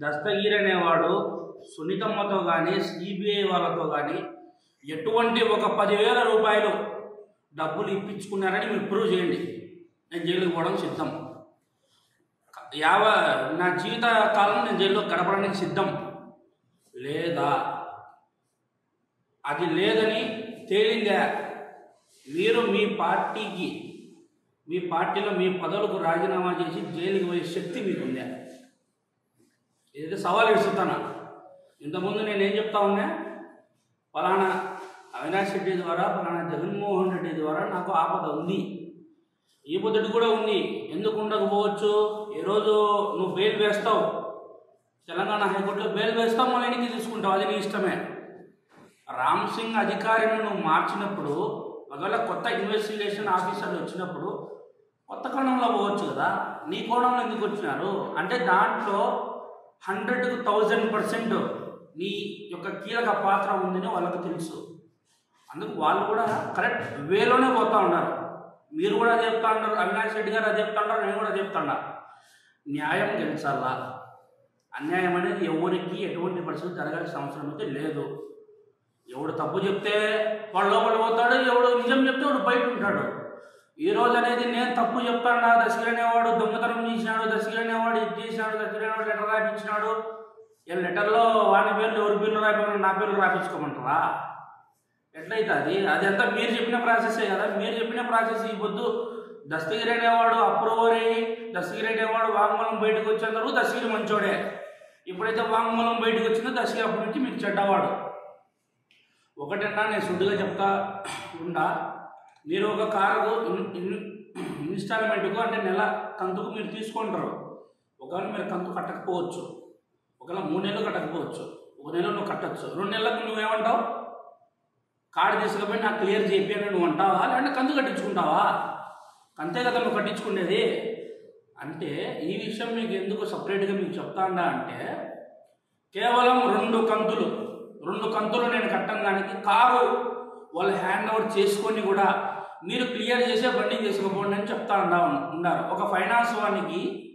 దస్తగిరి అనేవాడు సునీతమ్మతో కానీ సిబిఐ వాళ్ళతో కానీ ఎటువంటి ఒక 10,000 రూపాయలు డబ్బులు ఇప్పించుకున్నారని మీరు ప్రూవ్ చేయండి, నేను జైలుకి పోవడం సిద్ధం. నా జీవిత కాలం నేను జైల్లో గడపడానికి సిద్ధం. లేదా అది లేదని తేలిందా మీరు మీ పార్టీలో మీ పదవులకు రాజీనామా చేసి జైలుకి పోయే శక్తి మీకుందా? ఏదైతే సవాల్ ఇస్తున్నాను. ఇంతకుముందు నేనేం చెప్తా ఉన్నా, ఫలానా అవినాష్ రెడ్డి ద్వారా ఫలానా జగన్మోహన్ రెడ్డి ద్వారా నాకు ఆపద ఉంది, ఈ పొద్దుటి కూడా ఉంది, ఎందుకు ఉండకపోవచ్చు. ఈరోజు నువ్వు బెయిల్ వేస్తావు, తెలంగాణ హైకోర్టులో బెయిల్ వేస్తావు, మళ్ళీ వెనక్కి తీసుకుంటావు, అది నీ ఇష్టమే. రామ్ సింగ్ అధికారిని నువ్వు మార్చినప్పుడు, ఒకవేళ కొత్త ఇన్వెస్టిగేషన్ ఆఫీసర్లు వచ్చినప్పుడు కొత్త కోణంలో పోవచ్చు కదా, నీ కోణంలో ఎందుకు వచ్చినారు అంటే దాంట్లో 100కు 1000% నీ యొక్క కీలక పాత్ర ఉందని వాళ్ళకు తెలుసు. అందుకు వాళ్ళు కూడా కరెక్ట్ వేలోనే పోతూ ఉన్నారు. మీరు కూడా చెప్తా ఉన్నారు, అవినాష్ రెడ్డి గారు అది చెప్తా ఉన్నారు, నేను కూడా చెప్తాడా. న్యాయం గెలిచాలా, అన్యాయం అనేది ఎవరికి ఎటువంటి పరిస్థితి జరగాల్సిన అవసరం అయితే లేదు. ఎవడు తప్పు చెప్తే వాడు లోపల పోతాడు, ఎవడు నిజం చెప్తే వాడు బయట ఉంటాడు. ఈరోజు అనేది నేను తప్పు చెప్తాడా, దస్తగిరి అనేవాడు దొంగతనం చేసినాడు, దస్తగిరి అనేవాడు ఇది చేసినాడు, దస్తగిరి అనేవాడు లెటర్ రాయించినాడు, ఈ లెటర్లో వాని పేర్లు ఎవరి పేర్లు రాయకుండా నా పేర్లు రాయించుకోమంటారా? ఎట్లయితే అది అంతా మీరు చెప్పిన ప్రాసెసే కదా. మీరు చెప్పిన ప్రాసెస్ ఈ పొద్దు దస్తగిరి అనేవాడు అప్రూవర్ అయ్యి దస్తగిరి అనేవాడు వాంగ్మూలం బయటకు వచ్చేందుకు దస్తగిరి మంచోడే. ఎప్పుడైతే వాంగ్మూలం బయటకు వచ్చిందో దస్తగిరి అప్పటి నుంచి మీకు చెడ్డవాడు. ఒకటన్నా నేను సుడ్డుగా చెప్తా ఉండా, మీరు ఒక కారు ఇన్స్టాల్మెంట్కు అంటే నెల కంతుకు మీరు తీసుకుంటారు. ఒకవేళ మీరు కంతు కట్టకపోవచ్చు, ఒకవేళ 3 నెలలు కట్టకపోవచ్చు, 1 నెల నువ్వు కట్టచ్చు, 2 నెలలకు నువ్వేమంటావు, కార్డు తీసుకుపోయి నాకు క్లియర్ చేయించని నువ్వు అంటావా, లేదంటే కంతు కట్టించుకుంటావా? అంతే కదా నువ్వు కట్టించుకునేది. అంటే ఈ విషయం మీకు ఎందుకు సపరేట్గా మీకు చెప్తాండా అంటే, కేవలం 2 కంతులు నేను కట్టడానికి కారు వాళ్ళు హ్యాండ్ ఓవర్ చేసుకొని కూడా మీరు క్లియర్ చేసే బండి చేసుకోపోండి అని చెప్తా ఉన్నారు. ఒక ఫైనాన్స్ వానికి